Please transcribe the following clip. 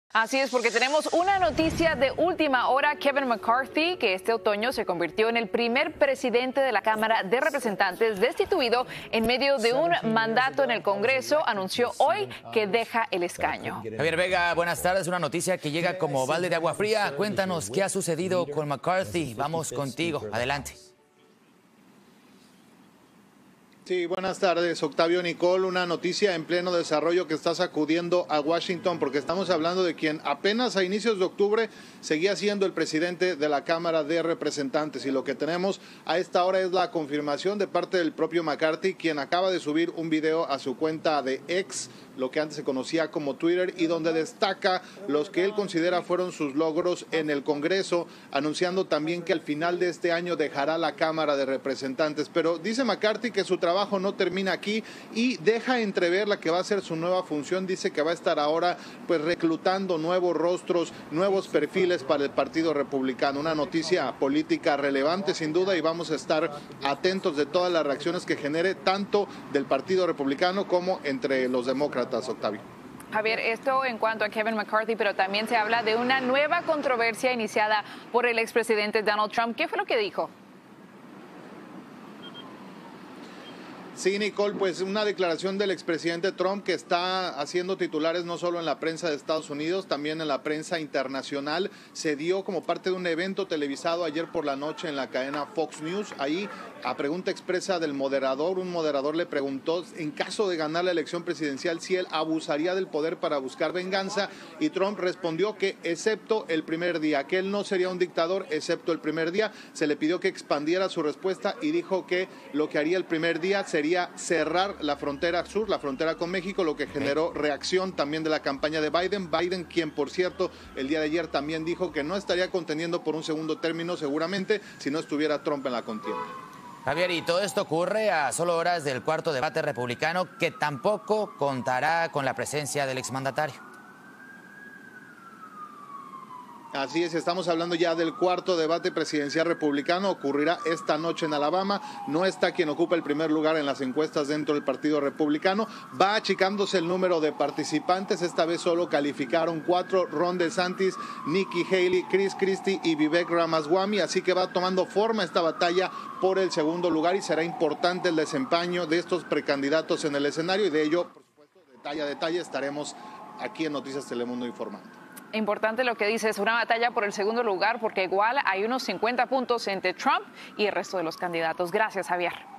Así es, porque tenemos una noticia de última hora. Kevin McCarthy, que este otoño se convirtió en el primer presidente de la Cámara de Representantes destituido en medio de un mandato en el Congreso, anunció hoy que deja el escaño. Javier Vega, buenas tardes. Una noticia que llega como balde de agua fría. Cuéntanos qué ha sucedido con McCarthy. Vamos contigo. Adelante. Sí, buenas tardes, Octavio, Nicole. Una noticia en pleno desarrollo que está sacudiendo a Washington, porque estamos hablando de quien apenas a inicios de octubre seguía siendo el presidente de la Cámara de Representantes. Y lo que tenemos a esta hora es la confirmación de parte del propio McCarthy, quien acaba de subir un video a su cuenta de X, lo que antes se conocía como Twitter, y donde destaca los que él considera fueron sus logros en el Congreso, anunciando también que al final de este año dejará la Cámara de Representantes. Pero dice McCarthy que su trabajo no termina aquí y deja entrever la que va a ser su nueva función. Dice que va a estar ahora pues reclutando nuevos rostros, nuevos perfiles para el Partido Republicano. Una noticia política relevante sin duda, y vamos a estar atentos de todas las reacciones que genere tanto del Partido Republicano como entre los demócratas, Octavio. Javier, esto en cuanto a Kevin McCarthy, pero también se habla de una nueva controversia iniciada por el expresidente Donald Trump. ¿Qué fue lo que dijo? Sí, Nicole, pues una declaración del expresidente Trump que está haciendo titulares no solo en la prensa de Estados Unidos, también en la prensa internacional. Se dio como parte de un evento televisado ayer por la noche en la cadena Fox News. Ahí, a pregunta expresa del moderador, un moderador le preguntó en caso de ganar la elección presidencial si él abusaría del poder para buscar venganza, y Trump respondió que excepto el primer día, que él no sería un dictador excepto el primer día. Se le pidió que expandiera su respuesta y dijo que lo que haría el primer día sería cerrar la frontera sur, la frontera con México, lo que generó reacción también de la campaña de Biden. Biden, quien por cierto el día de ayer también dijo que no estaría contendiendo por un segundo término seguramente si no estuviera Trump en la contienda. Javier, y todo esto ocurre a solo horas del cuarto debate republicano, que tampoco contará con la presencia del exmandatario. Así es, estamos hablando ya del cuarto debate presidencial republicano. Ocurrirá esta noche en Alabama. No está quien ocupa el primer lugar en las encuestas dentro del Partido Republicano. Va achicándose el número de participantes. Esta vez solo calificaron 4: Ron DeSantis, Nikki Haley, Chris Christie y Vivek Ramaswamy. Así que va tomando forma esta batalla por el segundo lugar, y será importante el desempeño de estos precandidatos en el escenario, y de ello, por supuesto, detalle a detalle estaremos aquí en Noticias Telemundo informando. Importante lo que dice, es una batalla por el segundo lugar, porque igual hay unos 50 puntos entre Trump y el resto de los candidatos. Gracias, Javier.